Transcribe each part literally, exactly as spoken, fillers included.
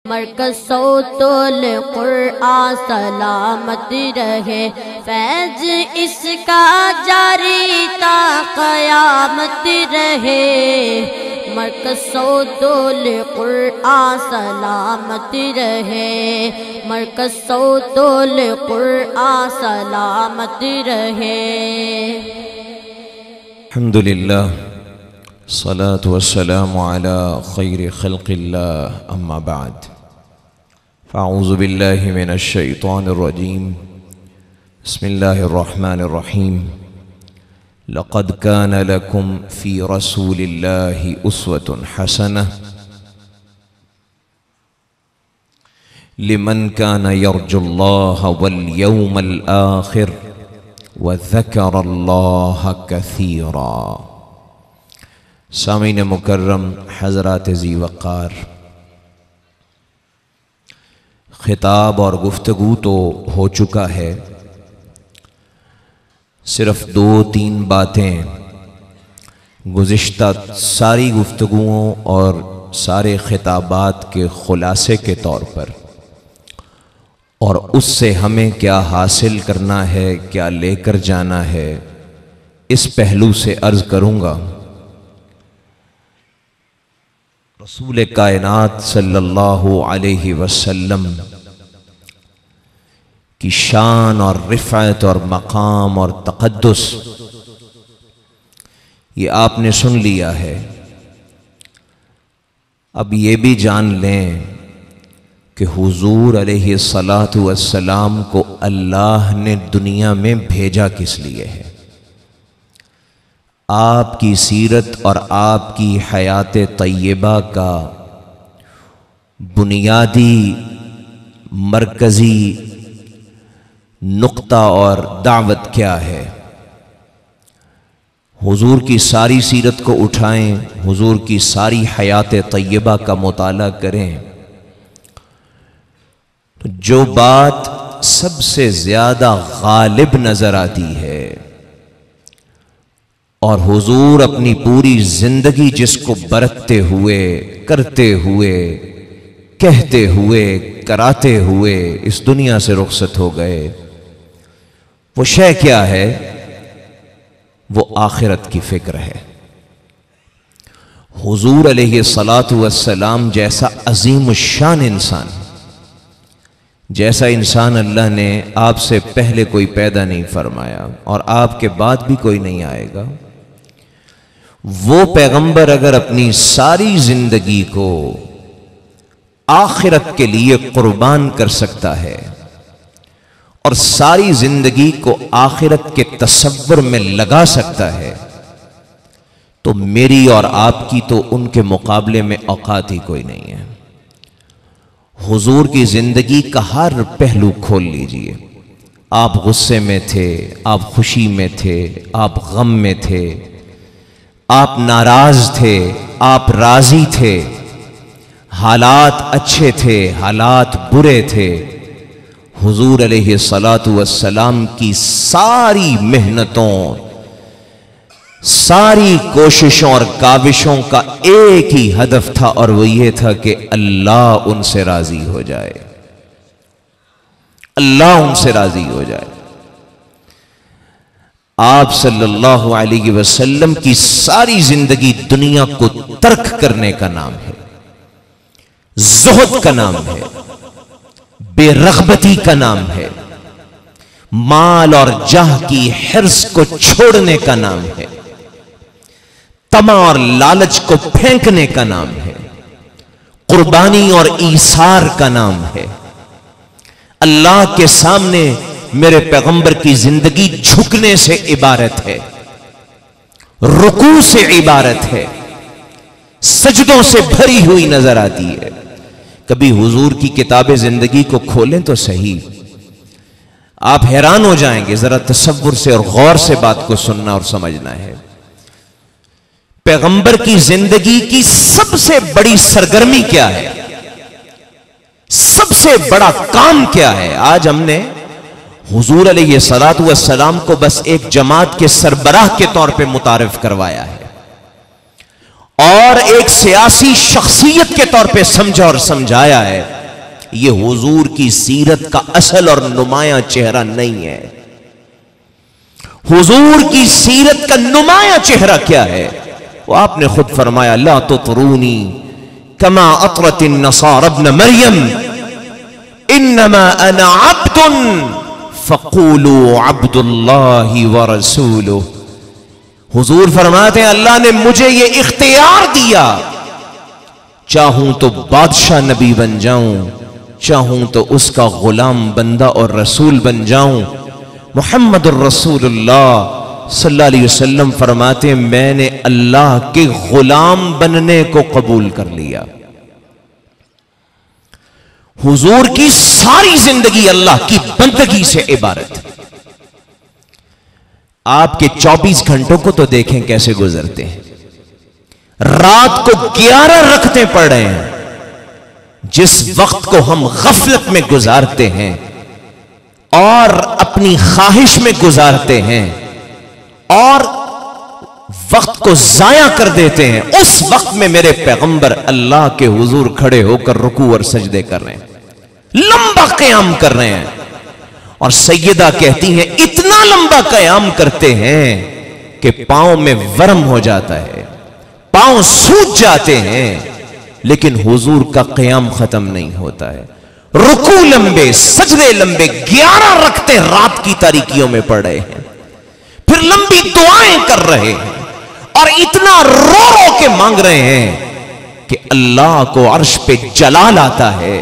मरकज़ सौतुल कुरआन सलामत रहे, फैज़ इसका जारी ता क़यामत रहे। मरकज़ सौतुल कुरआन सलामत रहे, मरकज़ सौतुल कुरआन सलामत रहे। अल्हम्दुलिल्लाह सलातु वस्सलामु अला खैरि खल्क़िल्लाह अम्मा बाद फ़अऊज़ु बिल्लाहि मिनश शैतानिर रजीम बिस्मिल्लाहिर रहमानिर रहीम। लक़द कान लकुम फ़ी रसूलिल्लाहि उस्वतुन हसनह लिमन कान यर्जुल्लाह वल यौमल आखिर व ज़करल्लाह कसीरा। सामीन मुकर्रम हज़रात ज़ी वक़ार, खिताब और गुफ्तगू तो हो चुका है, सिर्फ दो तीन बातें गुज़िश्ता सारी गुफ्तगुओं और सारे खिताबात के ख़ुलासे के तौर पर, और उससे हमें क्या हासिल करना है, क्या लेकर जाना है, इस पहलू से अर्ज़ करूँगा। रसूल कायनात सल्लल्लाहु अलैहि वसल्लम की शान और रिफ़अत और मकाम और तक़द्दुस ये आपने सुन लिया है। अब ये भी जान लें कि हुज़ूर अलैहिस्सलातु वस्सलाम को अल्लाह ने दुनिया में भेजा किस लिए है। आपकी सीरत और आपकी हयात तय्यबा का बुनियादी मरकज़ी नुक्ता और दावत क्या है। हुजूर की सारी सीरत को उठाएं, हुजूर की सारी हयात तय्यबा का मुताला करें, तो जो बात सबसे ज़्यादा गालिब नज़र आती है और हुजूर अपनी पूरी जिंदगी जिसको बरतते हुए, करते हुए, कहते हुए, कराते हुए इस दुनिया से रुखसत हो गए, वो शय क्या है? वो आखिरत की फिक्र है। हुजूर अलैहिस्सलातु वस्सलाम जैसा अजीम शान इंसान, जैसा इंसान अल्लाह ने आपसे पहले कोई पैदा नहीं फरमाया और आपके बाद भी कोई नहीं आएगा, वो पैगंबर अगर अपनी सारी जिंदगी को आखिरत के लिए कुर्बान कर सकता है और सारी जिंदगी को आखिरत के तसव्वुर में लगा सकता है, तो मेरी और आपकी तो उनके मुकाबले में औकात ही कोई नहीं है। हुजूर की जिंदगी का हर पहलू खोल लीजिए। आप गुस्से में थे, आप खुशी में थे, आप गम में थे, आप नाराज थे, आप राजी थे, हालात अच्छे थे, हालात बुरे थे। हुजूर अलैहिस्सलातु वस्सलाम की सारी मेहनतों, सारी कोशिशों और काविशों का एक ही हदफ था और वो ये था कि अल्लाह उनसे राजी हो जाए, अल्लाह उनसे राजी हो जाए। आप सल्लल्लाहु अलैहि वसल्लम की सारी जिंदगी दुनिया को तर्क करने का नाम है, ज़ुहद का नाम है, बेरग़बती का नाम है, माल और जाह की हिर्स को छोड़ने का नाम है, तमा और लालच को फेंकने का नाम है, कुर्बानी और ईसार का नाम है। अल्लाह के सामने मेरे पैगंबर की जिंदगी झुकने से इबारत है, रुकू से इबारत है, सजदों से भरी हुई नजर आती है। कभी हुजूर की किताब जिंदगी को खोलें तो सही, आप हैरान हो जाएंगे। जरा तसव्वुर से और गौर से बात को सुनना और समझना है। पैगंबर की जिंदगी की सबसे बड़ी सरगर्मी क्या है, सबसे बड़ा काम क्या है? आज हमने हुजूर अलैहिस्सलातु वस्सलाम को बस एक जमात के सरबराह के तौर पे मुतारिफ करवाया है और एक सियासी शख्सियत के तौर पे समझा और समझाया है। ये हुजूर की सीरत का असल और नुमाया चेहरा नहीं है। हुजूर की सीरत का नुमाया चेहरा क्या है? वो आपने खुद फरमाया, ला तुतरूनी कमा अतरतिन नसारा इब्न मरियम इन्नमा अना अब्दुन फक़ूलू अब्दुल्लाहि व रसूलुहु। हुजूर फरमाते हैं, अल्लाह ने मुझे ये इख्तियार दिया, चाहूं तो बादशाह नबी बन जाऊं, चाहूं तो उसका गुलाम बंदा और रसूल बन जाऊं। मुहम्मदुर रसूलुल्लाह सल्लल्लाहु अलैहि वसल्लम फरमाते, मैंने अल्लाह के गुलाम बनने को कबूल कर लिया। हुजूर की सारी जिंदगी अल्लाह की बंदगी से इबारत है। आपके चौबीस घंटों को तो देखें कैसे गुजरते हैं। रात को ग्यारह रखते पड़ रहे हैं। जिस वक्त को हम गफलत में गुजारते हैं और अपनी ख्वाहिश में गुजारते हैं और वक्त को जाया कर देते हैं, उस वक्त में मेरे पैगंबर अल्लाह के हुजूर खड़े होकर रुकू और सजदे कर रहे हैं, लंबा क़याम कर रहे हैं। और सैयदा कहती हैं, इतना लंबा क़याम करते हैं कि पांव में वरम हो जाता है, पांव सूज जाते हैं, लेकिन हुजूर का क़याम खत्म नहीं होता है। रुकू लंबे, सजदे लंबे, ग्यारह रखते रात की तारीकियों में पड़ रहे हैं, फिर लंबी दुआएं कर रहे हैं और इतना रो रो के मांग रहे हैं कि अल्लाह को अर्श पे जलाल आता है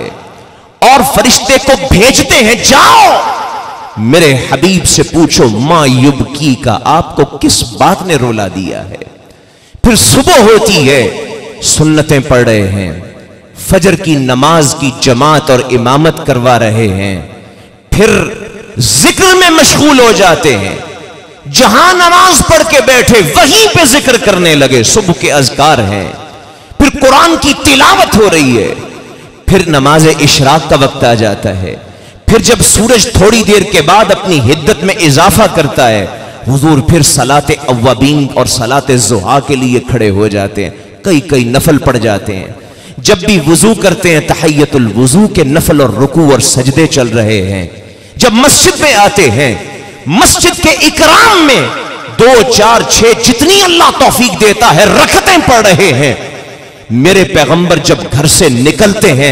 और फरिश्ते को भेजते हैं, जाओ मेरे हबीब से पूछो मा युबकी का, आपको किस बात ने रुला दिया है। फिर सुबह होती है, सुन्नतें पढ़ रहे हैं, फजर की नमाज की जमात और इमामत करवा रहे हैं, फिर जिक्र में मशगूल हो जाते हैं। जहां नमाज पढ़ के बैठे वहीं पे जिक्र करने लगे, सुबह के अज़कार हैं, फिर कुरान की तिलावत हो रही है, फिर नमाज इशराक का वक्त आ जाता है, फिर जब सूरज थोड़ी देर के बाद अपनी हिद्दत में इजाफा करता है, हुजूर फिर सलाते अव्वाबीन और सलाते ज़ुहा के लिए खड़े हो जाते हैं, कई कई नफल पड़ जाते हैं। जब भी वुजू करते हैं, तहय्यतुल वुजू के नफल और रुकू और सजदे चल रहे हैं। जब मस्जिद में आते हैं, मस्जिद के इकराम में दो चार छह जितनी अल्लाह तौफीक देता है रखतें पढ़ रहे हैं। मेरे पैगंबर जब घर से निकलते हैं,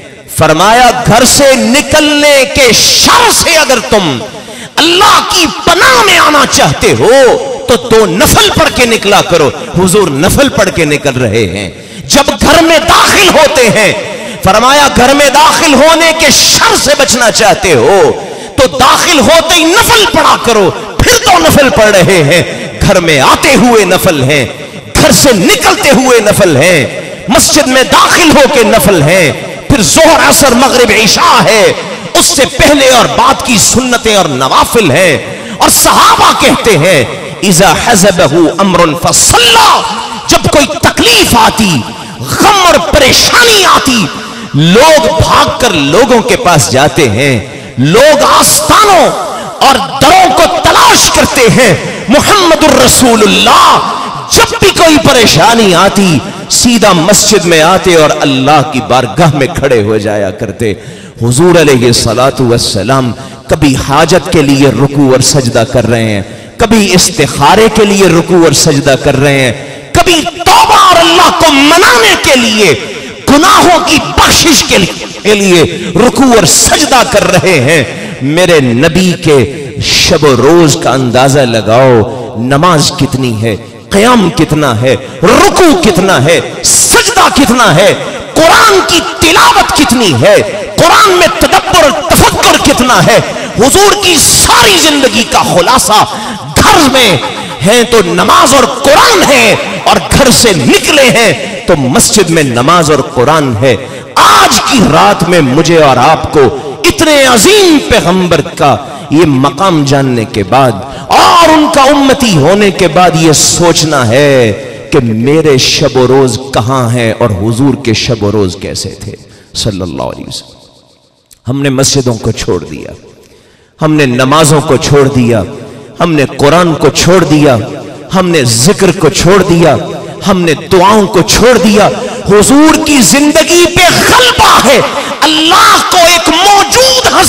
फरमाया घर से निकलने के शर से अगर तुम अल्लाह की पनाह में आना चाहते हो तो दो नफल पढ़ के निकला करो। हुजूर नफल पढ़ के निकल रहे हैं। जब घर में दाखिल होते हैं, फरमाया घर में दाखिल होने के शर से बचना चाहते हो तो दाखिल होते ही नफल पढ़ा करो। फिर तो नफल पढ़ रहे हैं, घर में आते हुए नफल हैं, घर से निकलते हुए नफल हैं, मस्जिद में दाखिल होके नफल हैं, फिर जोहर असर मगरिब इशा है, उससे पहले और बाद की सुन्नतें और नवाफिल हैं। और सहाबा कहते हैं, इज़ा हज़बहु अम्रुन फसल्ला, जब कोई तकलीफ आती, गम और परेशानी आती, लोग भागकर लोगों के पास जाते हैं, लोग आस्तानों और दरों को तलाश करते हैं। मुहम्मदुर रसूलुल्लाह जब भी कोई परेशानी आती, सीधा मस्जिद में आते और अल्लाह की बारगाह में खड़े हो जाया करते। हुजूर अलैहि सलातु वस्सलाम कभी हाजत के लिए रुकू और सजदा कर रहे हैं, कभी इस्तिखारे के लिए रुकू और सजदा कर रहे हैं, कभी तौबा और अल्लाह को मनाने के लिए, गुनाहों की बख्शिश के लिए रुकू और सजदा कर रहे हैं। मेरे नबी के शब रोज का अंदाजा लगाओ, नमाज कितनी है, क़याम कितना है, रुकू कितना है, सजदा कितना है, कुरान की तिलावत कितनी है, कुरान में तदब्बर और तफक्कुर कितना है। हुजूर की सारी जिंदगी का खुलासा घर में है तो नमाज और कुरान है, और घर से निकले हैं तो मस्जिद में नमाज और कुरान है। आज की रात में मुझे और आपको इतने अजीम पैगंबर का ये मकाम जानने के बाद और उनका उम्मती होने के बाद ये सोचना है कि मेरे शब रोज कहां है और हुजूर के शब रोज कैसे थे सल्लल्लाहु अलैहि वसल्लम। हमने मस्जिदों को छोड़ दिया, हमने नमाजों को छोड़ दिया, हमने कुरान को छोड़ दिया, हमने जिक्र को छोड़ दिया, हमने दुआओं को छोड़ दिया। हुजूर की जिंदगी पे गलबा है, अल्लाह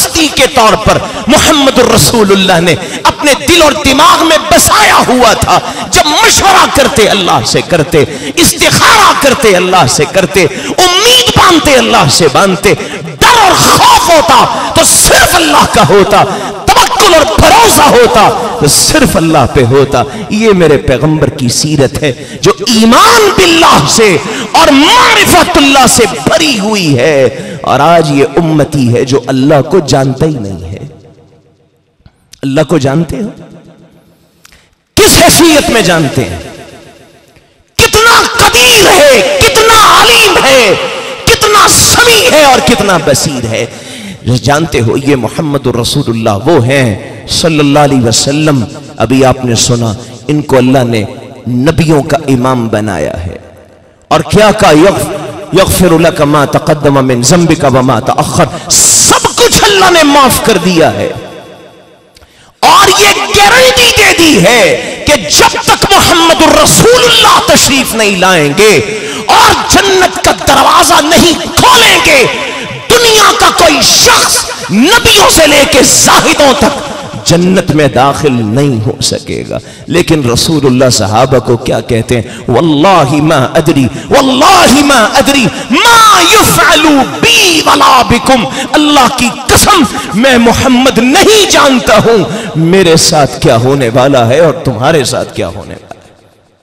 हस्ती के तौर पर मोहम्मद रसूलुल्लाह ने अपने दिल और दिमाग में बसाया हुआ था। जब मशवरा करते अल्लाह से करते, इस्तिखारा करते अल्लाह से करते, उम्मीद बांधते अल्लाह से बांधते, डर और खौफ होता तो सिर्फ अल्लाह का होता, तवक्कुल और भरोसा होता तो सिर्फ अल्लाह पे होता। ये मेरे पैगंबर की सीरत है जो ईमान बिल्लाह से और मारिफतुल्लाह से भरी हुई है। और आज ये उम्मती है जो अल्लाह को जानता ही नहीं है। अल्लाह को जानते हो? किस हैसियत में जानते हैं? कितना कदीर है, कितना अलीम है, कितना समी है और कितना बसीर है। जानते हो ये मोहम्मद रसूलुल्लाह वो हैं सल्लल्लाहु अलैहि वसल्लम। अभी आपने सुना इनको अल्लाह ने नबियों का इमाम बनाया है। और क्या कहा? यग़फ़िरु लका मा तक़द्दम मिन ज़ंबिका व मा तअख़्ख़र। सब कुछ अल्लाह ने माफ कर दिया है। और ये गारंटी दे दी है कि जब तक मोहम्मद रसूलुल्लाह तशरीफ नहीं लाएंगे और जन्नत का दरवाजा नहीं खोलेंगे, दुनिया का कोई शख्स नबियों से लेके ज़ाहिदों तक जन्नत में दाखिल नहीं हो सकेगा। लेकिन रसूलुल्लाह सहाबा को क्या कहते हैं? वल्लाहि मा अदरी, वल्लाहि मा अदरी मा युफ़अलु बी वला बिकुम। अल्लाह की कसम मैं मोहम्मद नहीं जानता हूं मेरे साथ क्या होने वाला है और तुम्हारे साथ क्या होने वाला है।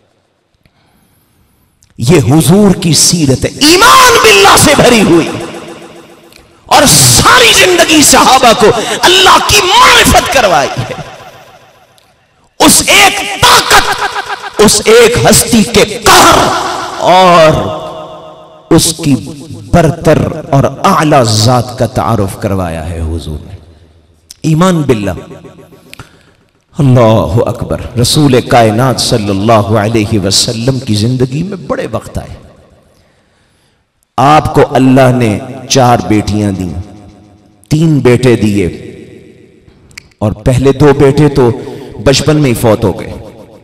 ये हुजूर की सीरत है, ईमान बिल्लाह से भरी हुई। और सारी जिंदगी सहाबा को अल्लाह की मारिफत करवाई है। उस एक ताकत, उस एक हस्ती के कहर और उसकी बरतर और आला जात का तारुफ करवाया है हुजूर ने। ईमान बिल्लाह, अल्लाहु अकबर। रसूल कायनात सल्लल्लाहु अलैहि वसल्लम की जिंदगी में बड़े वक्त आए। आपको अल्लाह ने चार बेटियां दी, तीन बेटे दिए और पहले दो बेटे तो बचपन में ही फौत हो गए।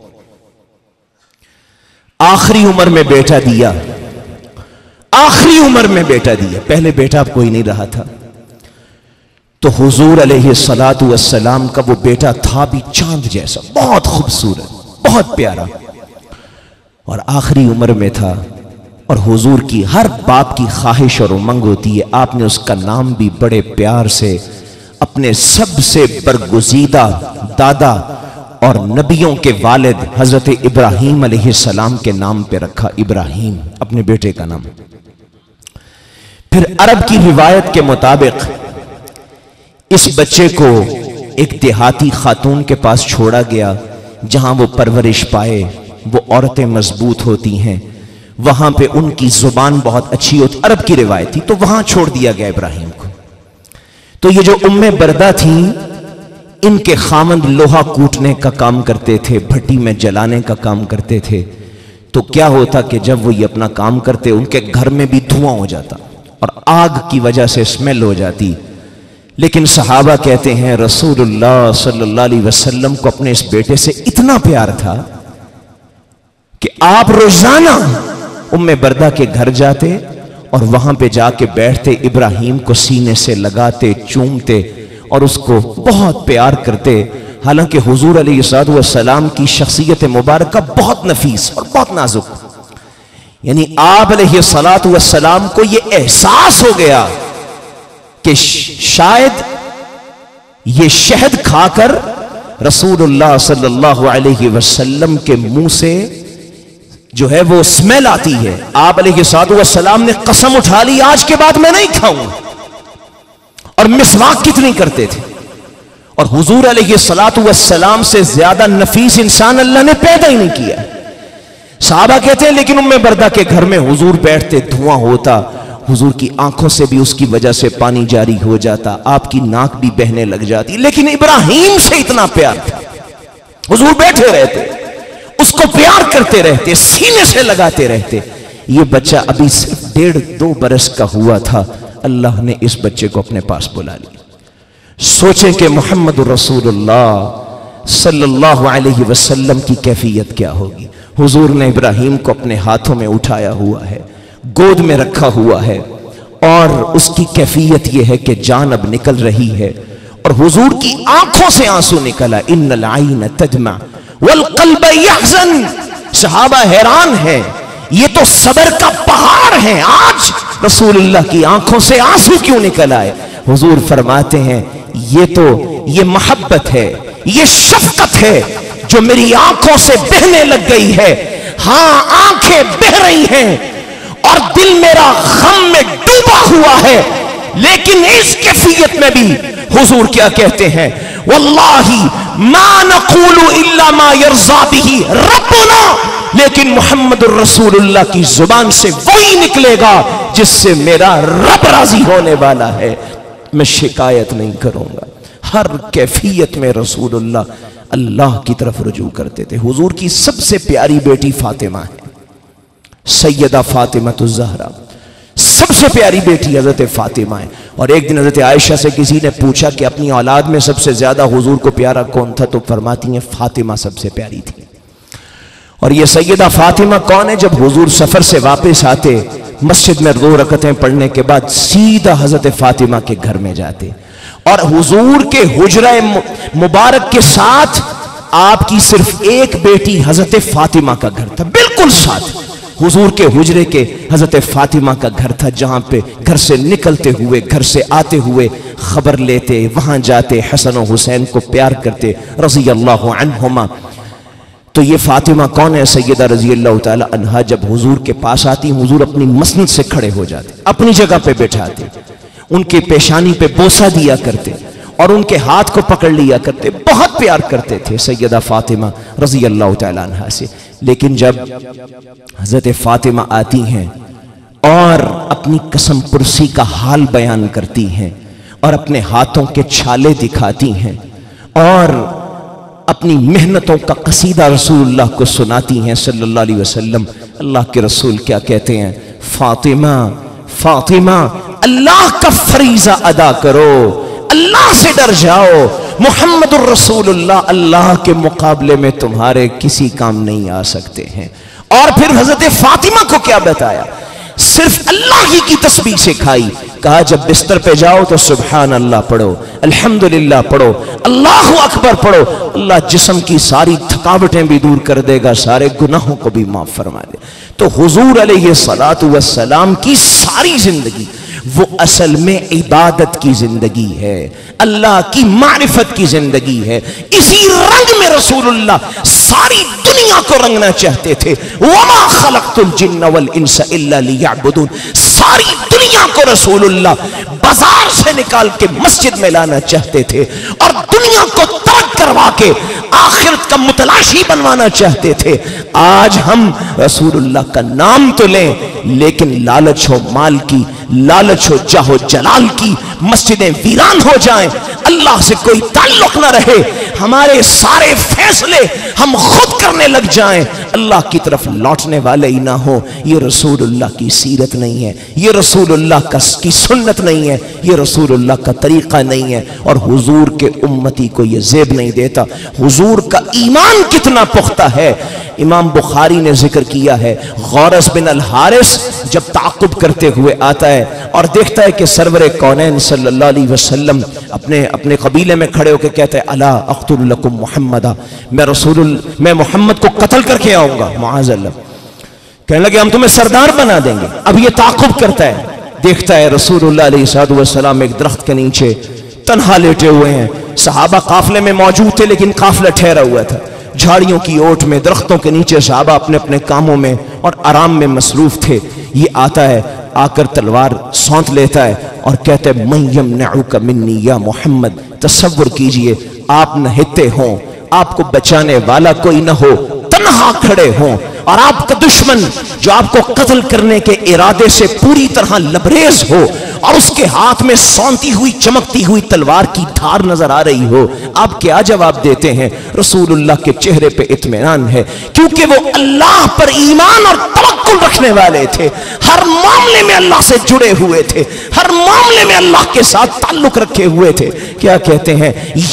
आखिरी उम्र में बेटा दिया, आखिरी उम्र में बेटा दिया। पहले बेटा अब कोई नहीं रहा था। तो हुजूर अलैहिस्सलातु वस्सलाम का वो बेटा था भी चांद जैसा, बहुत खूबसूरत, बहुत प्यारा, और आखिरी उम्र में था। और हुजूर की हर बाप की ख्वाहिश और उमंग होती है, आपने उसका नाम भी बड़े प्यार से अपने सबसे बरगुजीदा दादा और नबियों के वालिद हजरत इब्राहीम अलैहिस्सलाम के नाम पे रखा, इब्राहीम अपने बेटे का नाम। फिर अरब की रिवायत के मुताबिक इस बच्चे को एक देहाती खातून के पास छोड़ा गया जहां वो परवरिश पाए। वो औरतें मजबूत होती हैं, वहां पे उनकी जुबान बहुत अच्छी होती, अरब की रिवायत थी, तो वहां छोड़ दिया गया इब्राहिम को। तो ये जो उम्मे बरदा थी, इनके खामंद लोहा कूटने का काम करते थे, भट्टी में जलाने का काम करते थे। तो क्या होता कि जब वो ये अपना काम करते, उनके घर में भी धुआं हो जाता और आग की वजह से स्मेल हो जाती। लेकिन सहाबा कहते हैं रसूलुल्लाह सल्लल्लाहु अलैहि वसल्लम को अपने इस बेटे से इतना प्यार था कि आप रोजाना उम्मे बरदा के घर जाते और वहां पे जाके बैठते, इब्राहिम को सीने से लगाते, चूमते और उसको बहुत प्यार करते। हालांकि हुजूर अलैहिस्सलातु वस्सलाम की शख्सियत मुबारक बहुत नफीस और बहुत नाजुक, यानी आप अलैहिस्सलातु वस्सलाम को यह एहसास हो गया कि शायद ये शहद खाकर रसूलुल्लाह सल्लल्लाहु अलैहि वसल्लम के मुंह से जो है वो स्मेल आती है। आप अलैहिस्सलातु वस्सलाम ने कसम उठा ली, आज के बाद मैं नहीं खाऊंगा। और मिसवाक कितनी करते थे। और हुजूर अलैहिस्सलातु वस्सलाम से ज्यादा नफीस इंसान अल्लाह ने पैदा ही नहीं किया। सहाबा कहते हैं लेकिन उम्मे बरदा के घर में हुजूर बैठते, धुआं होता, हुजूर की आंखों से भी उसकी वजह से पानी जारी हो जाता, आपकी नाक भी बहने लग जाती, लेकिन इब्राहिम से इतना प्यार था। हुजूर बैठे रहते, उसको प्यार करते रहते, सीने से लगाते रहते। ये बच्चा अभी सिर्फ डेढ़ दो बरस का हुआ था, अल्लाह ने इस बच्चे को अपने पास बुला लिया। सोचे कि मोहम्मद रसूलुल्लाह सल्लल्लाहु अलैहि वसल्लम की कैफियत क्या होगी। हुजूर ने इब्राहिम को अपने हाथों में उठाया हुआ है, गोद में रखा हुआ है और उसकी कैफियत यह है कि जान अब निकल रही है और हुजूर की आंखों से आंसू निकला। इन्नल आइन तदमा वल क़ल्ब यहज़न। सहाबा हैरान है, ये तो सबर का पहाड़ है, आज रसूलुल्लाह की आंखों से आंसू क्यों निकल आए? हुजूर फरमाते हैं ये तो ये मोहब्बत है, ये शफकत है जो मेरी आंखों से बहने लग गई है। हां, आंखें बह रही हैं और दिल मेरा गम में डूबा हुआ है, लेकिन इस कैफियत में भी हुजूर क्या कहते हैं? वल्लाही मा नक़ूलु इल्ला मा यर्ज़ा बिही रब्बुना। लेकिन मुहम्मदुर रसूलुल्लाह की जुबान से वही निकलेगा जिससे मेरा रब राजी होने वाला है। मैं शिकायत नहीं करूंगा। हर कैफियत में रसूलुल्लाह अल्लाह की तरफ रुजू करते थे। हुजूर की सबसे प्यारी बेटी फातिमा है, सैयदा फातिमा ज़हरा, सबसे प्यारी बेटी हजरत फातिमा है। और एक दिन हजरत आयशा से किसी ने पूछा कि अपनी औलाद में सबसे ज्यादा हुजूर को प्यारा कौन था, तो फरमाती हैं फातिमा सबसे प्यारी थी। और ये सैयदा फातिमा कौन है? जब हुजूर सफर से वापस आते, मस्जिद में दो रकतें पढ़ने के बाद सीधा हजरत फातिमा के घर में जाते और हुजूर के हुजरा मुबारक के साथ आपकी सिर्फ एक बेटी हजरत फातिमा का घर था, बिल्कुल साथ हुजूर के हुजरे के हजरत फातिमा का घर था, जहां पे घर से निकलते हुए, घर से आते हुए खबर लेते, वहां जाते, हसन और हुसैन को प्यार करते रज़ी अल्लाह अन्हुमा। तो ये फातिमा कौन है? सैयदा रज़ी अल्लाह ताला अन्हा जब हुजूर के पास आती, हुजूर अपनी मसनद से खड़े हो जाते, अपनी जगह पे बैठाते, उनके पेशानी पे बोसा दिया करते और उनके हाथ को पकड़ लिया करते, बहुत प्यार करते थे सैयदा फातिमा रज़ी अल्लाह ताला अन्हा से। लेकिन जब हज़रत फातिमा आती हैं और अपनी कसम पुरसी का हाल बयान करती हैं और अपने हाथों के छाले दिखाती हैं और अपनी मेहनतों का कसीदा रसूलुल्लाह को सुनाती हैं सल्लल्लाहु अलैहि वसल्लम, अल्लाह के रसूल क्या कहते हैं? फातिमा फातिमा, अल्लाह का फरीजा अदा करो, अल्लाह से डर जाओ। मुहम्मदुर रसूलुल्लाह अल्लाह के मुकाबले में तुम्हारे किसी काम नहीं आ सकते हैं। और फिर हजरत फातिमा को क्या बताया? सिर्फ अल्लाह ही की तस्बीह सिखाई। कहा जब बिस्तर पे जाओ तो सुबहान अल्लाह पढ़ो, अल्हम्दुलिल्लाह पढ़ो, अल्लाहु अकबर पढ़ो। अल्लाह जिस्म की सारी थकावटें भी दूर कर देगा, सारे गुनाहों को भी माफ फरमा दे। तो हुजूर अलैहिस्सलातु वस्सलाम की सारी जिंदगी वो असल में इबादत की जिंदगी है, अल्लाह की मारिफत की जिंदगी है। इसी रंग में रसूलुल्लाह सारी दुनिया को रंगना चाहते थे। वमा खलक़तुल जिन्ना वल इंसा इल्ला लियअबुदून। सारी दुनिया को रसूलुल्लाह बाजार से निकाल के मस्जिद में लाना चाहते थे और दुनिया को तर्क करवा के आखिरत का मुतलाशी बनवाना चाहते थे। आज हम रसूलुल्लाह का नाम तो लें, लेकिन लालच हो माल की, लालच हो जाहो जलाल की, मस्जिदें वीरान हो जाएं, अल्लाह से कोई ताल्लुक ना रहे, हमारे सारे फैसले हम खुद करने लग जाएं, अल्लाह की तरफ लौटने वाले ही ना हो। ये रसूलुल्लाह की सीरत नहीं है, ये रसूलुल्लाह का की सुन्नत नहीं है, ये रसूलुल्लाह का तरीका नहीं है। और हुजूर के उम्मती को ये ज़ेब नहीं देता। हुजूर का ईमान कितना पुख्ता है, इमाम बुखारी ने जिक्र किया है। गौरस बिन अल हारिस जब ताक़ुब करते हुए आता है और देखता है कि सरवरे कौनैन सल्लल्लाहु अलैहि वसल्लम अपने अपने कबीले में खड़े होकर कहते हैं अला अक़्तुल लकुम मुहम्मदा, मैं रसूलुल मैं मोहम्मद को कत्ल करके आऊंगा। मुआज़ल्लाह कहने लगे हम तुम्हें सरदार बना देंगे। अब ये ताक़ुब करता है, देखता है रसूलुल्लाह अलैहि वसल्लम एक दरख्त के नीचे तन्हा लेटे हुए हैं। सहाबा काफिले में मौजूद थे, लेकिन काफिला ठहरा हुआ था। झाड़ियों की ओट में, दरख्तों के नीचे सहाबा अपने अपने कामों में और आराम में मसरूफ थे। ये आता है, आकर तलवार सौंत लेता है और कहते हैं मन यमनउका मिन्नी या मोहम्मद। तसव्वुर कीजिए आप नहते हों, आपको बचाने वाला कोई न हो, तन्हा खड़े हों और आपका दुश्मन जो आपको कत्ल करने के इरादे से पूरी तरह लबरेज हो और उसके हाथ में सौंती हुई चमकती हुई तलवार की धार नजर आ रही हो, आप क्या जवाब देते हैं? रसूलुल्लाह के चेहरे पे इत्मीनान है, क्योंकि वो अल्लाह पर ईमान और तवक्कुल रखने वाले थे। हर मामले में अल्लाह से जुड़े हुए थे, हर मामले में अल्लाह के साथ ताल्लुक रखे हुए थे। क्या कहते हैं?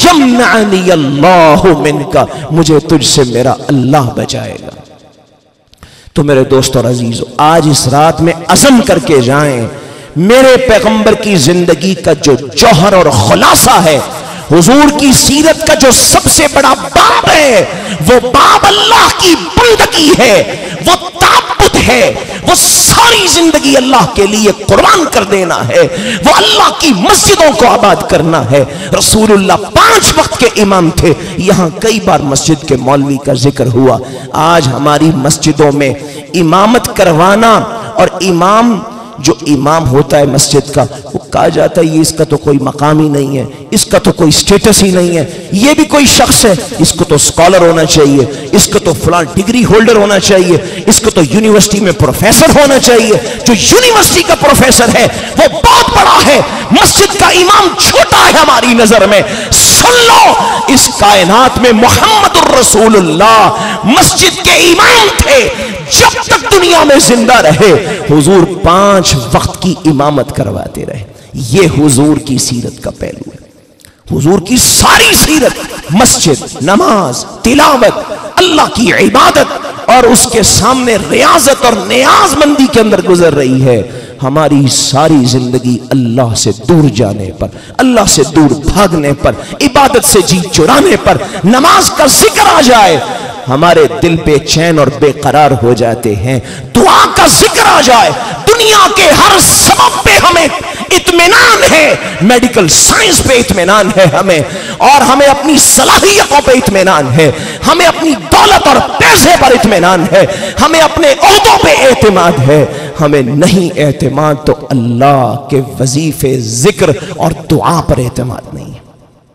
यमनअनी अल्लाहु मिनका, मुझे तुझसे मेरा अल्लाह बचाएगा। तो मेरे दोस्तों और अजीजों, आज इस रात में अज़म करके जाएं, मेरे पैगंबर की जिंदगी का जो जौहर और खुलासा है, हुजूर की सीरत का जो सबसे बड़ा बाब है, वो बाब अल्लाह की बंदगी है, वो ताबुत है, वो सारी जिंदगी अल्लाह के लिए कुर्बान कर देना है, वो अल्लाह की मस्जिदों को आबाद करना है। रसूलुल्लाह पांच वक्त के इमाम थे। यहां कई बार मस्जिद के मौलवी का जिक्र हुआ। आज हमारी मस्जिदों में इमामत करवाना, और इमाम जो इमाम होता है मस्जिद का, वो कहा जाता है ये इसका तो कोई मकाम ही नहीं है, इसका तो कोई स्टेटस ही नहीं है, ये भी कोई शख्स है, इसको तो स्कॉलर होना चाहिए, इसको तो फलां डिग्री होल्डर होना चाहिए, इसको तो यूनिवर्सिटी में प्रोफेसर होना चाहिए। जो यूनिवर्सिटी का प्रोफेसर है वो बहुत बड़ा है, मस्जिद का इमाम छोटा है हमारी नजर में। सुन लो, इस कायनात में मोहम्मदुर रसूलुल्लाह मस्जिद के इमाम थे। जब तक दुनिया में जिंदा रहे हुजूर पांच वक्त की इमामत करवाते रहे। ये हुजूर की सीरत का पहलू है। हुजूर की सारी सीरत मस्जिद, नमाज, तिलावत, अल्लाह की इबादत और उसके सामने रियाजत और नियाजमंदी के अंदर गुजर रही है। हमारी सारी जिंदगी अल्लाह से दूर जाने पर, अल्लाह से दूर भागने पर, इबादत से जी चुराने पर, नमाज का जिक्र आ जाए हमारे दिल बेचैन और बेकरार हो जाते हैं। दुआ का जिक्र आ जाए, दुनिया के हर सबब पे हमें इत्मीनान है, मेडिकल साइंस पे इत्मीनान है हमें, और हमें अपनी सलाहियतों पे इत्मीनान है, हमें अपनी दौलत और पैसे पर इत्मीनान है, हमें अपने ओहदों पे एतमाद है। हमें नहीं एतमाद तो अल्लाह के वजीफे, जिक्र और दुआ पर एतमाद नहीं है।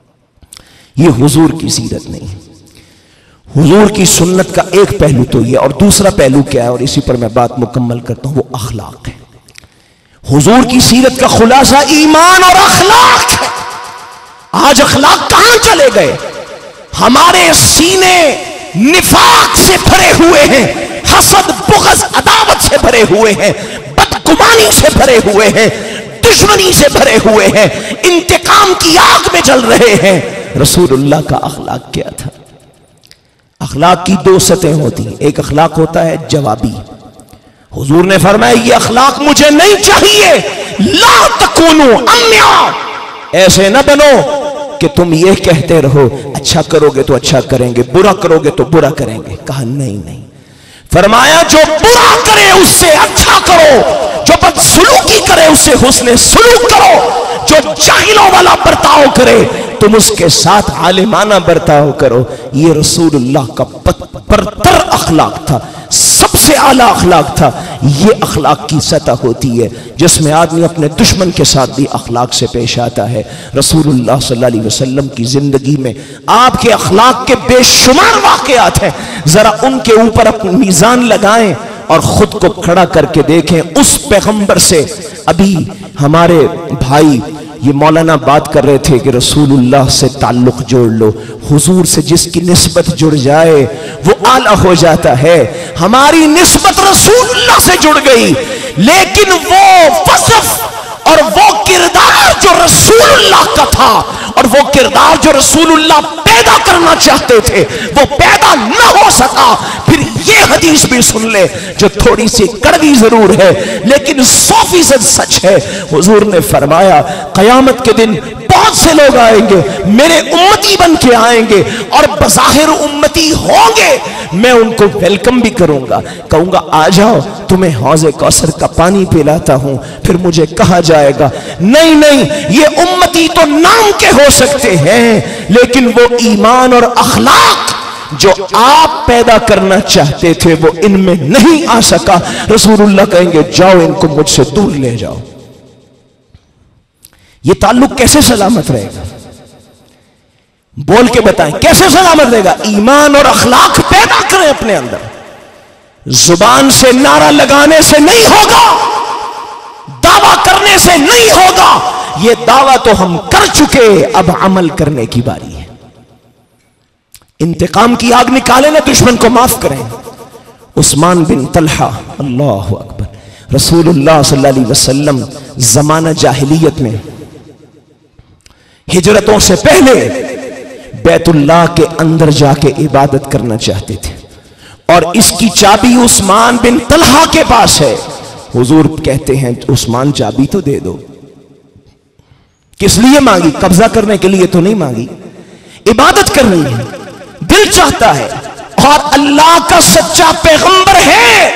ये हुजूर की सीरत नहीं है। हुजूर की सुन्नत का एक पहलू तो ये, और दूसरा पहलू क्या है, और इसी पर मैं बात मुकम्मल करता हूं, वो अखलाक है। हुजूर की सीरत का खुलासा ईमान और अखलाक है। आज अखलाक कहां चले गए? हमारे सीने निफाक से भरे हुए हैं, हसद, बुग़्ज़, अदावत से भरे हुए हैं, बदगुमानी से भरे हुए हैं, दुश्मनी से भरे हुए हैं, इंतकाम की आग में जल रहे हैं। रसूलुल्लाह का अखलाक क्या था? अखलाक की दो सतह होती हैं। एक अखलाक होता है जवाबी। हुजूर ने फरमाया ये अखलाक मुझे नहीं चाहिए, ला तकूनु अम्या, ऐसे न बनो कि तुम ये कहते रहो अच्छा करोगे तो अच्छा करेंगे, बुरा करोगे तो बुरा करेंगे। कहा नहीं नहीं, फरमाया जो बुरा करे उससे अच्छा करो, जो बदसलूकी करे उससे हुस्ने सुलूक करो, जो जाहिलों वाला बर्ताव करे तुम उसके साथ आलिमाना बर्ताव करो। ये रसूलुल्लाह का बरतर अखलाक था, सबसे आला अखलाक था। ये अखलाक की सतह होती है जिसमें आदमी अपने दुश्मन के साथ भी अखलाक से पेश आता है। रसूलुल्लाह सल्लल्लाहु अलैहि वसल्लम की जिंदगी में आपके अखलाक के बेशुमार वाक़यात हैं। जरा उनके ऊपर अपनी मीज़ान लगाएं और खुद को खड़ा करके देखें। उस पैगंबर से अभी हमारे भाई ये मौलाना बात कर रहे थे कि रसूलुल्लाह से ताल्लुक जोड़ लो, हुजूर से जिसकी निस्बत जुड़ जाए वो आला हो जाता है। हमारी निस्बत रसूलुल्लाह से जुड़ गई, लेकिन वो वसफ और वो किरदार जो रसूलुल्लाह का था और वो किरदार जो रसूलुल्लाह पैदा करना चाहते थे वो पैदा न हो सका। फिर ये हदीस भी सुन ले जो थोड़ी सी कड़वी जरूर है लेकिन सौ फीसद सच है। हुजूर ने फरमाया कयामत के दिन बहुत से लोग आएंगे, मेरे उम्मती बन के आएंगे और बज़ाहिर उम्मती होंगे, मैं उनको वेलकम भी करूंगा, कहूंगा आ जाओ तुम्हें हौज़े कौसर का पानी पिलाता हूं। फिर मुझे कहा जाएगा नहीं नहीं, ये उम्मती तो नाम के हो सकते हैं लेकिन वो ईमान और अखलाक जो आप पैदा करना चाहते थे वो इनमें नहीं आ सका। रसूलुल्लाह कहेंगे जाओ इनको मुझसे दूर ले जाओ। ये ताल्लुक कैसे सलामत रहेगा? बोल के बताएं कैसे सलामत रहेगा? ईमान और अखलाक पैदा करें अपने अंदर। जुबान से नारा लगाने से नहीं होगा, दावा करने से नहीं होगा। ये दावा तो हम कर चुके, अब अमल करने की बारी है। इंतकाम की आग निकाले ना, दुश्मन को माफ करें। उस्मान बिन तलहा, अल्लाहु अकबर, रसूलुल्लाह सल्लल्लाहु अलैहि वसल्लम जमाना जाहिलियत में हिजरतों से पहले बैतुल्लाह के अंदर जाके इबादत करना चाहते थे और इसकी चाबी उस्मान बिन तलहा के पास है। हुजूर कहते हैं उस्मान चाबी तो दे दो। किस लिए मांगी? कब्जा करने के लिए तो नहीं मांगी, इबादत करनी है, दिल चाहता है। और अल्लाह का सच्चा पैगंबर है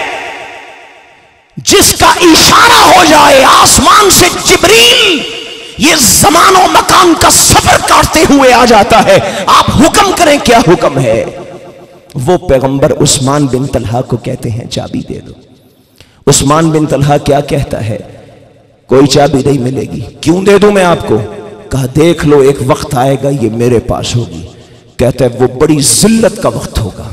जिसका इशारा हो जाए आसमान से जिब्रील ये ज़मान और मकान का सफर काटते हुए आ जाता है, आप हुक्म करें क्या हुक्म है। वो पैगंबर उस्मान बिन तलहा को कहते हैं चाबी दे दो। उस्मान बिन तलहा क्या कहता है? कोई चाबी नहीं मिलेगी। क्यों दे दूं मैं आपको? कहा देख लो एक वक्त आएगा ये मेरे पास होगी। कहता है वो बड़ी जिल्लत का वक्त होगा।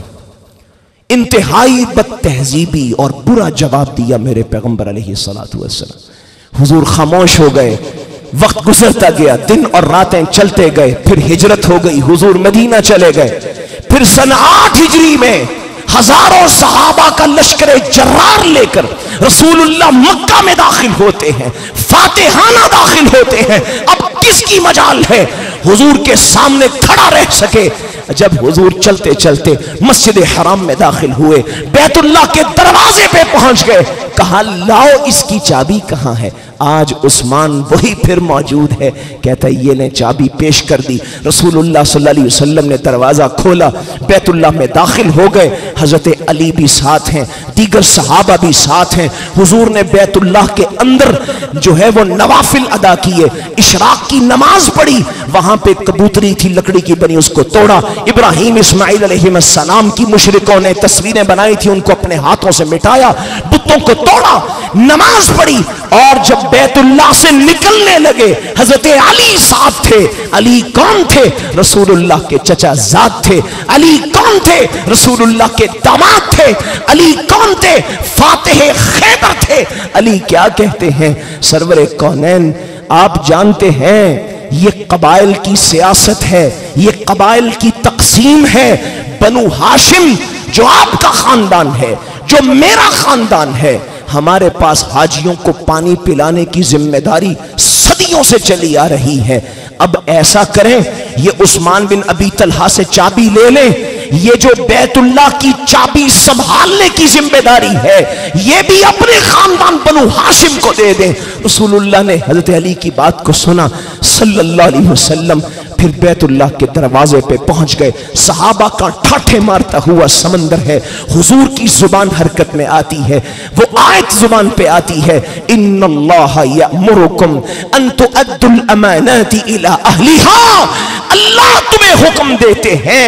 इंतहाई बदतहजीबी और बुरा जवाब दिया मेरे पैगंबर अलैहिस्सलातु वस्सलाम। हुजूर खामोश हो गए। वक्त गुजरता गया, दिन और रातें चलते गए, फिर हिजरत हो गई, हुजूर मदीना चले गए। फिर सन आठ हिजरी में हजारों सहाबा का लश्कर जर्रार लेकर रसूलुल्लाह मक्का में दाखिल होते हैं, फातिहाना दाखिल होते हैं। अब किसकी मजाल है हुजूर के सामने खड़ा रह सके? जब हुजूर चलते चलते मस्जिद हराम में दाखिल हुए, बैतुल्लाह के दरवाजे पे पहुंच गए, कहा लाओ इसकी चाबी कहां है? आज उस्मान वही फिर मौजूद है। कहता है ये ने चाबी पेश कर दी। रसूलुल्लाह सल्लल्लाहु अलैहि वसल्लम ने दरवाजा खोला, बैतुल्लाह में दाखिल हो गए। हजरत अली भी साथ हैं, दीगर सहाबा भी साथ हैं। हुजूर ने बैतुल्लाह के अंदर जो है वो नवाफिल अदा किए, इशराक की नमाज पढ़ी। वहां पे कबूतरी थी लकड़ी की बनी, उसको तोड़ा। इब्राहिम इस्माइल अलैहिस्सलाम की मुशरिकों ने तस्वीरें बनाई थी, उनको अपने हाथों से मिटाया, बुतों को तोड़ा, नमाज पढ़ी। और जब बैतुल्लाह से निकलने लगे हजरत अली साथ थे। अली कौन थे? रसूलुल्लाह के चचा जाद थे। अली कौन थे? रसूलुल्लाह के दामाद थे। अली कौन थे? फातिह खैबर थे। अली क्या कहते हैं? सरवरे कौनैन आप जानते हैं ये कबाइल की सियासत है, ये कबाइल की तकसीम है। बनु हाशिम जो आपका खानदान है, जो मेरा खानदान है, हमारे पास हाजियों को पानी पिलाने की जिम्मेदारी सदियों से चली आ रही है। अब ऐसा करें ये उस्मान बिन अबी तलहा से चाबी ले लें, ये जो बैतुल्लाह की चाबी संभालने की जिम्मेदारी है ये भी अपने खानदान बनु हाशिम को दे दें। रसूलुल्लाह ने हजरत अली की बात को सुना सल्लल्लाहु अलैहि वसल्लम। फिर बैतुल्लाह के दरवाजे पे पहुंच गए। सहाबा का ठाठे मारता हुआ समंदर है। हुजूर की जुबान हरकत में आती है, वो आयत जुबान पे आती है, इन्नल्लाह यअमुरुकुम अन तुअद्दुल अमानाति इला अहलिहा। अल्लाह तुम्हें हुक्म देते हैं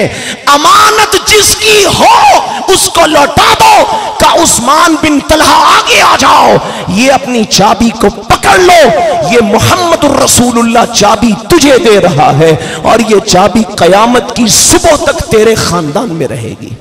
अमानत जिसकी हो उसको लौटा दो। का उस्मान बिन तलहा आगे आ जाओ, ये अपनी चाबी को पकड़ लो, ये मुहम्मदुर रसूलुल्लाह चाबी तुझे दे रहा है और ये चाबी कयामत की सुबह तक तेरे खानदान में रहेगी।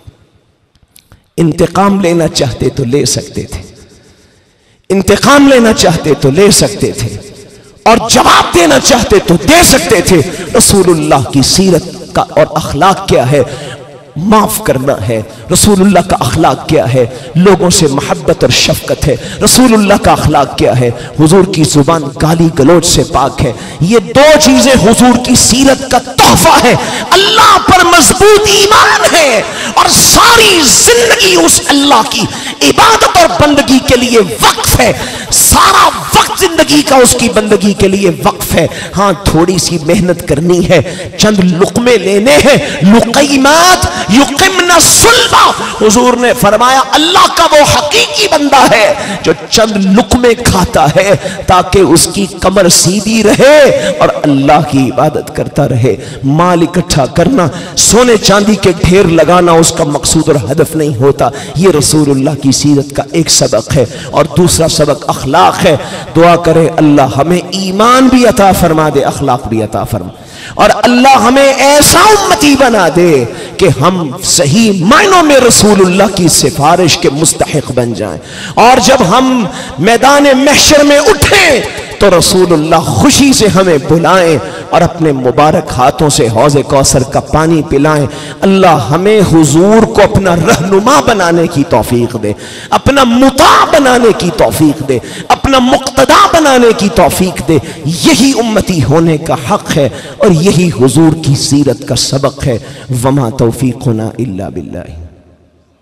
इंतकाम लेना चाहते तो ले सकते थे, इंतकाम लेना चाहते तो ले सकते थे, और जवाब देना चाहते तो दे सकते थे। रसूलुल्लाह की सीरत का और अखलाक क्या है? माफ करना है। रसूलुल्लाह का अखलाक क्या है? लोगों से मोहब्बत और शफकत है। रसूलुल्लाह का अखलाक क्या है? हुजूर की जुबान गाली गलौज से पाक है। ये दो चीजें हुजूर की सीरत का तोहफा है। अल्लाह पर मजबूत ईमान है और सारी जिंदगी उस अल्लाह की इबादत और बंदगी के लिए वक्फ है। सारा वक्त जिंदगी का उसकी बंदगी के लिए वक्फ है। हाँ, थोड़ी सी मेहनत करनी है, चंद लुकमे लेने हैं। लुकैमात युकिमना सुल्बा, हुजूर ने फरमाया अल्लाह का वो हकीकी बंदा है जो चंद लुकमे खाता है ताकि उसकी कमर सीधी रहे और अल्लाह की इबादत करता रहे। माल इकट्ठा करना, सोने चांदी के ढेर लगाना उसका मकसूद और हदफ नहीं होता। ये रसूलुल्लाह की सीरत का एक सबक है। और दूसरा सबक अखलाक है। दुआ करें अल्लाह हमें ईमान भी अता फरमा दे, अखलाक भी अता फरमा, और अल्लाह हमें ऐसा उम्मती बना दे कि हम सही मायनों में रसूलुल्लाह की सिफारिश के मुस्तहिक बन जाएं। और जब हम मैदान महशर में उठें तो रसूलुल्लाह खुशी से हमें बुलाएं और अपने मुबारक हाथों से हौज़े कौसर का पानी पिलाएं। अल्लाह हमें हुजूर को अपना रहनुमा बनाने की तौफीक दे, अपना मुता बनाने की तौफीक दे, अपना मुक्तदा बनाने की तौफीक दे। यही उम्मती होने का हक है और यही हुजूर की सीरत का सबक है। वमा तौफीकुना इल्ला बिल्लाह।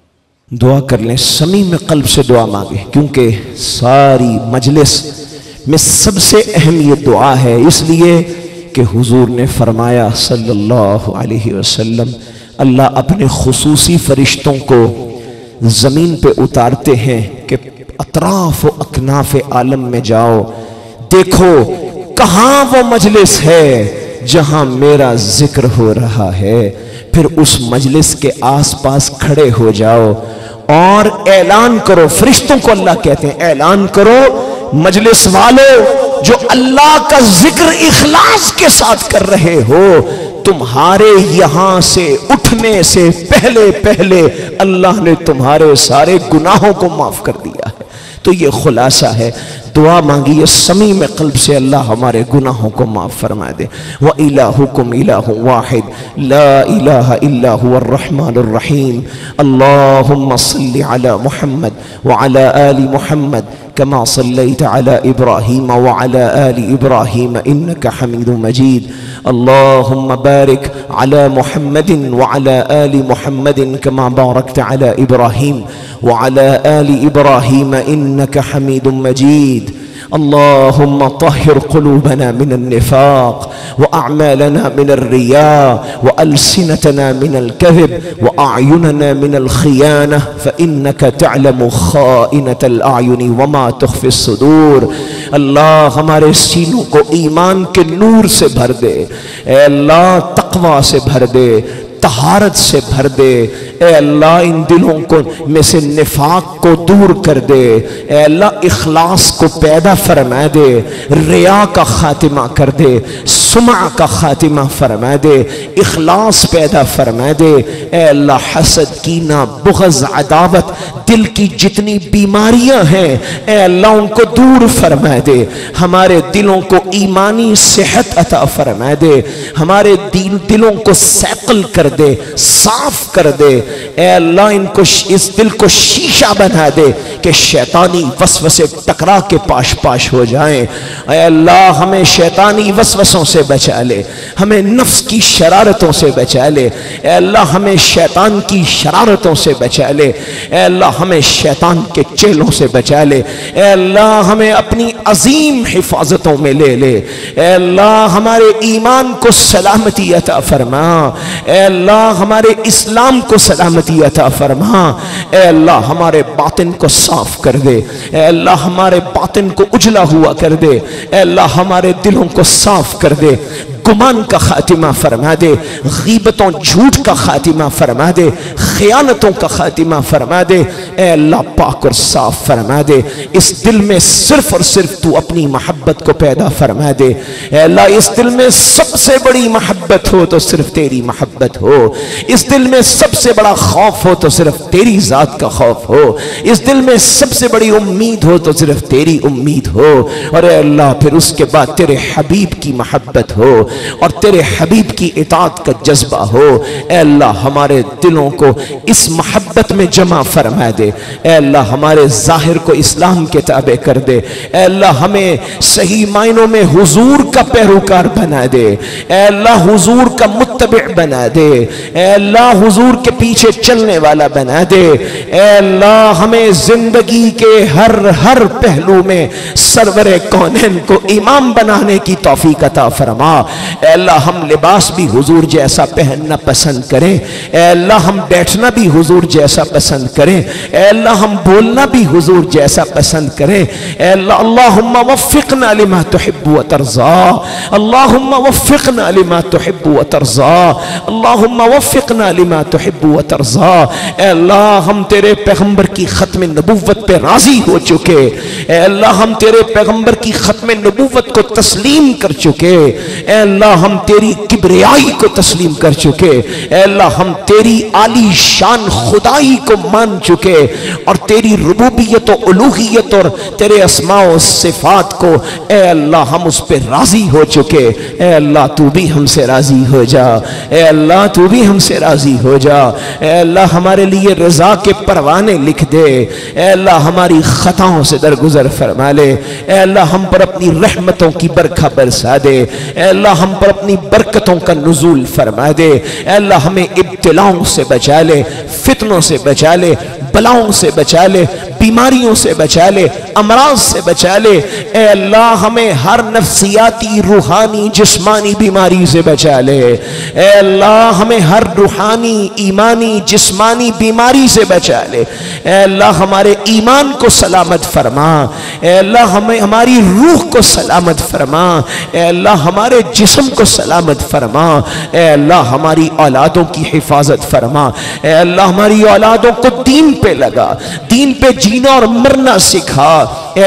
दुआ कर लें, समी में कल्ब से दुआ मांगे, क्योंकि सारी मजलिस में सबसे अहम ये दुआ है। इसलिए कि हुजूर ने फरमाया सल्लल्लाहु अलैहि वसल्लम, अल्लाह अपने खुसूसी फरिश्तों को ज़मीन पे उतारते हैं कि अतराफ व अकनाफ आलम में जाओ, देखो कहाँ वो मजलिस है जहां मेरा जिक्र हो रहा है। फिर उस मजलिस के आसपास खड़े हो जाओ और ऐलान करो। फरिश्तों को अल्लाह कहते हैं, ऐलान करो मजलिस वालों जो अल्लाह का जिक्र इखलास के साथ कर रहे हो, तुम्हारे यहां से उठने से पहले पहले अल्लाह ने तुम्हारे सारे गुनाहों को माफ कर दिया है। तो ये खुलासा है, दुआ मांगिए समी में कल्ब से, अल्लाह हमारे गुनाहों को माफ फरमा दे। व इलाहुकुम इलाहु वाहिद ला इलाहा इल्ला हुवर रहमानुर रहीम। अल्लाहुम्मा सल्लि अला मुहम्मद व अला आलि मुहम्मद कमा सल्लैत अला इब्राहीम व अला आलि इब्राहीम इन्नका हमीदुम मजीद। अल्लाहुम्मा बारिक अला मुहम्मदिन व अला आलि मुहम्मदिन कमा बारकत अला इब्राहीम व अला आलि इब्राहीम इन्नका हमीदुम मजीद। अल्लाहुम्मा तहिर क़ुलूबना मिनन निफ़ाक़ व अअमालना मिनर रिया व अलसिनतना मिनल कज़िब व अयुनना मिनल ख़ियानह फ़इन्नका तअलमु ख़ाइनतल अयुनि व मा तुख़फ़िस सुदूर। अल्लाह हमारे सीनों को ईमान के नूर से भर दे, ए अल्लाह तक़वा से भर दे, तहारत से भर दे। ए अल्लाह इन दिलों को में से निफाक को दूर कर दे। ए अल्लाह इखलास को पैदा फरमा दे, रिया का खातिमा कर दे, सुमा का खातिमा फरमा दे, इखलास पैदा फरमा दे। ए अल्लाह हसद, कीना, बुग़्ज़, अदावत, दिल की जितनी बीमारियां हैं, ए अल्लाह उनको दूर फरमा दे। हमारे दिलों को ईमानी सेहत अता फरमा दे, हमारे दिल दिलों को सैकल कर दे, साफ कर दे। ए अल्लाह इनको, इस दिल को शीशा बना दे कि शैतानी वसवसे टकरा के पाश पाश हो जाएं। ए अल्लाह हमें शैतानी वसवसों से बचा ले, हमें नफ्स की शरारतों से बचा ले। ए अल्लाह हमें शैतान की शरारतों से बचा ले। ए अल्लाह हमें शैतान के चेलों से बचा ले। ए अल्लाह हमें अपनी अजीम हिफाजतों में ले ले। ए अल्लाह हमारे ईमान को सलामती अता फरमा। ए अल्लाह हमारे इस्लाम को सलामती अता फरमा। ए अल्लाह हमारे बातिन को साफ कर दे। ए अल्लाह हमारे बातिन को उजला हुआ कर दे। ए अल्लाह हमारे दिलों को साफ कर दे। गुमान का खातिमा फरमा दे, गीबतों झूठ का खातिमा फरमा दे, खयानतों का खातिमा फरमा दे। ए अल्लाह पाक और साफ फरमा दे। इस दिल में सिर्फ और सिर्फ तू अपनी मोहब्बत को पैदा फरमा दे। ए अल्लाह इस दिल में सबसे बड़ी मोहब्बत हो तो सिर्फ तेरी मोहब्बत हो। इस दिल में सबसे बड़ा खौफ हो तो सिर्फ तेरी जात का खौफ हो। इस दिल में सबसे बड़ी उम्मीद हो तो सिर्फ तेरी उम्मीद हो। और ए अल्लाह फिर उसके बाद तेरे हबीब की मोहब्बत हो और तेरे हबीब की इताअत का जज्बा हो। ए अल्लाह हमारे दिलों को इस मोहब्बत में जमा फरमा दे। ए अल्लाह हमारे जाहिर को इस्लाम के ताबे कर दे। ए अल्लाह हमें सही मायनों में हुजूर का पैरोकार बना दे। ए अल्लाह हुजूर का मुत्तबि बना दे। ए अल्लाह हुजूर के पीछे चलने वाला बना दे। ए अल्लाह हमें जिंदगी के हर हर पहलू में सरवरे कौनैन को इमाम बनाने की तौफीक अता फरमा। ए अल्लाह हम लिबास भी हुजूर जैसा पहनना पसंद करें। ए अल्लाह हम बैठना भी हुजूर जैसा पसंद करें। ए अल्लाह हम बोलना भी हुजूर जैसा पसंद करें। ए अल्लाह अल्लाहुम्मा वफ़्फ़िक़ना लिमा तुहिब्बु व तर्ज़ा। अल्लाहुम्मा वफ़्फ़िक़ना लिमा तुहिब्बु व तर्ज़ा। अल्लाहुम्मा वफ़्फ़िक़ना लिमा तुहिब्बु व तर्ज़ा। ए अल्लाह हम तेरे पैगंबर की खत्म नबुव्वत पे राजी हो चुके। ए अल्लाह हम तेरे पैगंबर की खत्म नबुव्वत को तस्लीम कर चुके। ए अल्लाह हम तेरी किब्रियाई को तस्लीम कर चुके। ए अल्लाह हम तेरी आली शान खुदाई को मान चुके और तेरी रुबूबियत और उलूहियत और तेरे अस्मा और सिफात को ए अल्लाह हम उस पर राजी हो चुके। ए अल्लाह तू भी हमसे राजी हो जा। ए अल्लाह तू भी हमसे राजी हो जा। ए अल्लाह हमारे लिए रजा के परवाने लिख दे। ए अल्लाह हमारी खताओं से दरगुजर फरमा ले। ए अल्लाह हम पर अपनी रहमतों की बरखा बरसा दे। ए अल्लाह हम पर अपनी बरकतों का नुज़ूल फरमा दे। ए अल्लाह हमें इब्तिलाओं से बचा ले, फितनों से बचा ले, बलाओं से बचा ले, बीमारियों से बचा ले, अमराज से बचा ले। ए अल्लाह हमें हर नफ्सियाती, रूहानी, जिस्मानी बीमारी से बचा ले। ए अल्लाह हमें हर रूहानी, ईमानी, जिस्मानी बीमारी से बचा ले। ए अल्लाह हमारे ईमान को सलामत फरमा। ए अल्लाह हमें हमारी रूह को सलामत फरमा। ए अल्लाह हमारे जिस्म को सलामत फरमा। ए अल्लाह हमारी औलादों की हिफाजत फरमा। ए अल्लाह हमारी औलादों को दीन पे लगा, दीन पे जीना और मरना सिखा। ए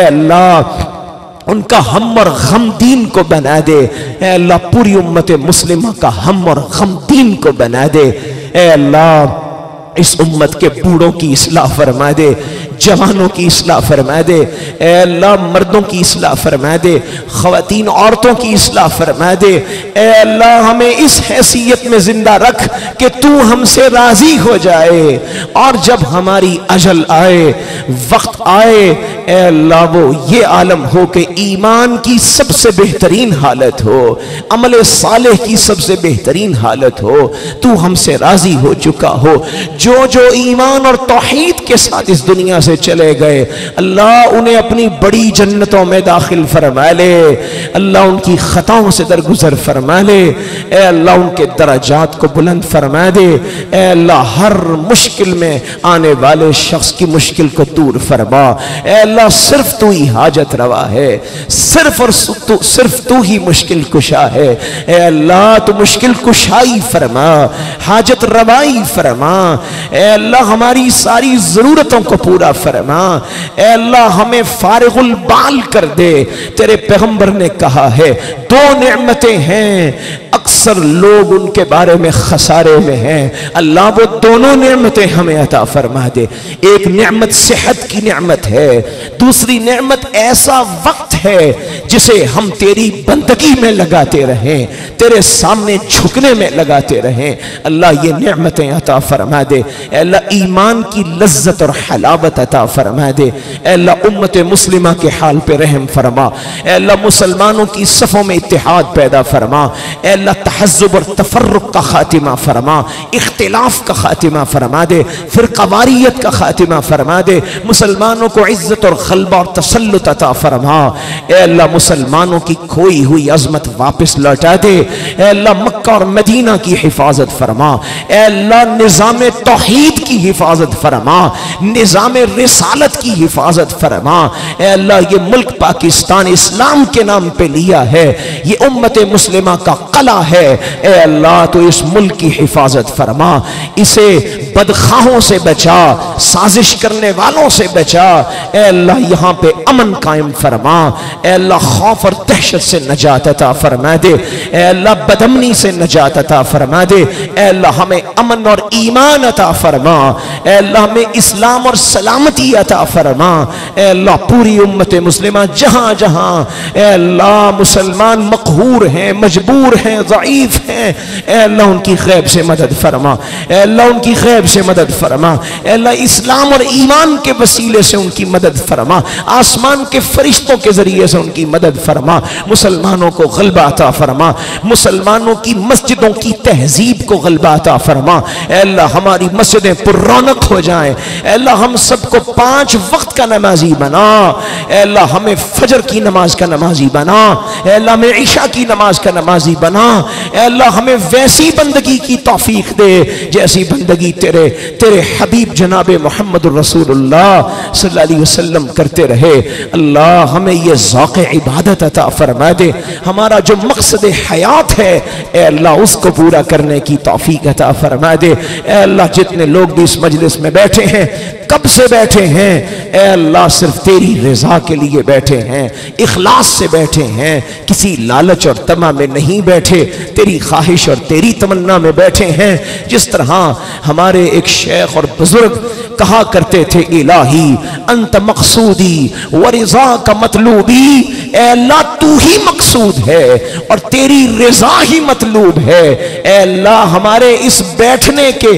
अल्लाह उनका हम और गम दीन को बना दे। ए अल्लाह पूरी उम्मत मुस्लिमा का हम और गम दीन को बना दे। ए अल्लाह इस उम्मत के बूढ़ों की इस्लाह फरमा दे, जवानों की इस्लाह फरमा दे। ए अल्लाह मर्दों की इस्लाह फरमा दे, ख़वातीन औरतों की इस्लाह फरमा दे। ए अल्लाह हमें इस हैसियत में जिंदा रख कि तू हमसे राजी हो जाए, और जब हमारी अजल आए, वक्त आए, ए अल्लाह वो ये आलम हो कि ईमान की सबसे बेहतरीन हालत हो, अमल सालेह की सबसे बेहतरीन हालत हो, तू हमसे राजी हो चुका हो। जो जो ईमान और तौहीद के साथ इस दुनिया से चले गए, अल्लाह उन्हें अपनी बड़ी जन्नतों में दाखिल फरमा ले। अल्लाह उनकी खताओं से दरगुजर फरमा ले। ए अल्लाह उनके दराजात को बुलंद फरमा दे। ए अल्लाह हर मुश्किल में आने वाले शख्स की मुश्किल को दूर फरमा। ए अल्लाह सिर्फ तू ही हाजत रवा है, सिर्फ और तू सिर्फ तू ही मुश्किल कुशा है। ए अल्लाह तू मुश्किल कुशाई फरमा, हाजत रवाई फरमा। ए अल्लाह हमारी सारी जरूरतों को पूरा फरमा। ए अल्लाह हमें फारिगुल बाल कर दे। तेरे पैगंबर ने कहा है दो नेमतें हैं, अक्सर लोग उनके बारे में खसारे में हैं। अल्लाह वो दोनों नेमतें हमें अता फरमा दे। एक नेमत सेहत की नेमत है, दूसरी नेमत ऐसा वक्त है जिसे हम तेरी बंदगी में लगाते रहें, तेरे सामने झुकने में लगाते रहें। अल्लाह ये नेमतें अता फरमा दे। अल्लाह ईमान की लज्जत और हलावत अता फरमा दे। अल्लाह उम्मत मुस्लिमा के हाल पे रहम फरमा। अल्लाह मुसलमानों की सफ़ों में इत्तेहाद पैदा फरमा। अल्लाह तहज़्ज़ुब और तफर्रुक़ का खातिमा फरमा, इख्तिलाफ का खातिमा फरमा दे, फ़िरक़ावारियत का खातिमा फरमा दे। मुसलमानों को इज़्ज़त और ग़लबा और तसल्लुत अता फरमा। ए अल्लाह मुसलमानों की खोई हुई अज़मत वापस लौटा दे। ए अल्लाह मक्का और मदीना की हिफाजत फरमा। ए अल्लाह निज़ाम तौहीद की हिफाजत फरमा, निज़ाम रिसालत की हिफाजत फरमा। ए अल्लाह ये मुल्क पाकिस्तान इस्लाम के नाम पे लिया है, ये उम्मत मुस्लिमा का कला है। ए अल्लाह तो इस मुल्क की हिफाजत फरमा, इसे बदखाहों से बचा, साजिश करने वालों से बचा। ए अल्लाह यहाँ पे अमन कायम फरमा। ए अल्लाह खौफ और दहशत से नजात अता फरमा दे। ए अल्लाह बदअमनी से नजात अता फरमा दे। ए अल्लाह हमें अमन और ईमान अता फरमा। ए अल्लाह हमें इस्लाम और सलामती अता फरमा। ए अल्लाह पूरी उम्मत मुस्लिमा जहाँ जहाँ ए अल्लाह मुसलमान मकहूर हैं, मजबूर हैं, ज़ईफ हैं, ए अल्लाह उनकी ग़ैब से मदद फरमा। ए अल्लाह उनकी ग़ैब से मदद फरमा। ए अल्लाह इस्लाम और ईमान के वसीले से उनकी मदद फरमा, आसमान के फरिश्तों के जरिए से उनकी मदद फरमा। मुसलमानों को ग़लबा अता फरमा, मुसलमानों की मस्जिदों की तहजीब को ग़लबा अता फरमा। ए अल्लाह हमारी मस्जिदें पुररौनक हो जाएं। ए अल्लाह हम सबको पांच वक्त का नमाजी बना। ए अल्लाह हमें फजर की नमाज का नमाजी बना। ए अल्लाह हमें इशा की नमाज का नमाजी बना। ए अल्लाह हमें वैसी बंदगी की तौफीक दे जैसी बंदगी तेरे तेरे हबीब जनाब मोहम्मद रसूलुल्लाह सल्लल्लाहु अलैहि वसल्लम करते रहे। अल्लाह हमें ये ज़ौक़ इबादत अता फरमा दे। हमारा जो मकसद हयात है ए अल्लाह उसको पूरा करने की तौफीक अता फरमा दे। ए अल्लाह जितने लोग भी इस मजलिस में बैठे हैं, कब से बैठे हैं, ए अल्लाह सिर्फ तेरी रज़ा के लिए बैठे हैं, इखलास से बैठे हैं, किसी लालच और तमा में नहीं बैठे, तेरी ख्वाहिश और तेरी तमन्ना में बैठे हैं। जिस तरह हमारे एक शेख और बुजुर्ग कहा करते थे, इलाही अंत मकसूदी व रिज़ा का मतलूबी। ए अल्लाह तू ही मकसूद है और तेरी रज़ा ही मतलूब है। ए अल्लाह हमारे इस बैठने के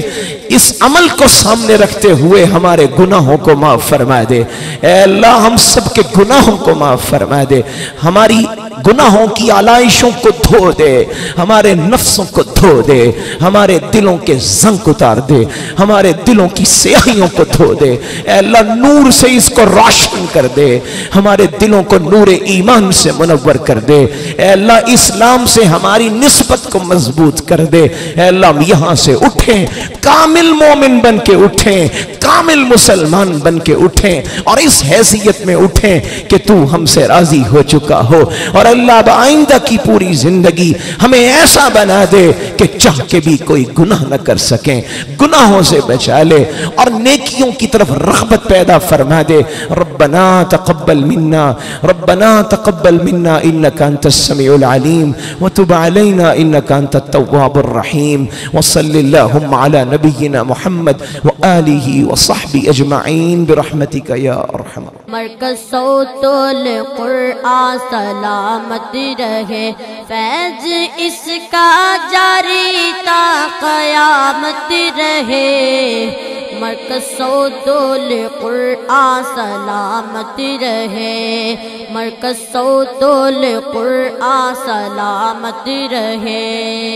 इस अमल को सामने रखते हुए हमारे गुनाहों को माफ फरमा दे। ऐ अल्लाह हम सब के गुनाहों को माफ फरमा दे, हमारी गुनाहों की आलाइशों को धो दे, हमारे नफ्सों को धो दे, हमारे दिलों के जंग उतार दे, हमारे दिलों की स्याहियों को धो दे। ऐ अल्लाह नूर से इसको रोशन कर दे, हमारे दिलों को नूर ईमान से मुनव्वर कर दे। ऐ अल्लाह इस्लाम से हमारी निस्बत को मजबूत कर दे। ऐ अल्लाह हम यहां से उठें, कामिल मोमिन बन के उठें, कामिल मुसलमान बन के उठें और इस हैसियत में उठें कि तू हमसे राजी हो चुका हो। और अल्लाह अब आइंदा की पूरी जिंदगी हमें ऐसा बना दे कि चाह के भी कोई गुनाह न कर सकें, गुनाहों से बचा ले और नेकियों की तरफ रग़बत पैदा फरमा दे। रब्बना तक़ब्बल मिन्ना, रब्बना तक़ब्बल मिन्ना इन्नका अंतस समीउल अलीम व तुब अलैना इन्नका अंतत तव्वाबुर रहीम। व सल्लल्लाहु अला नबिय्यिना मुहम्मद व आलिहि व सहबी अजमईन बिरहमतिका या अरहम। मरकज़ सौतुल कुरआन सलामत रहे, फैज इसका जारी ता क़यामत रहे। मरकज़ सौतुल कुरआन सलामत रहे, मरकज़ सौतुल कुरआन सलामत रहे।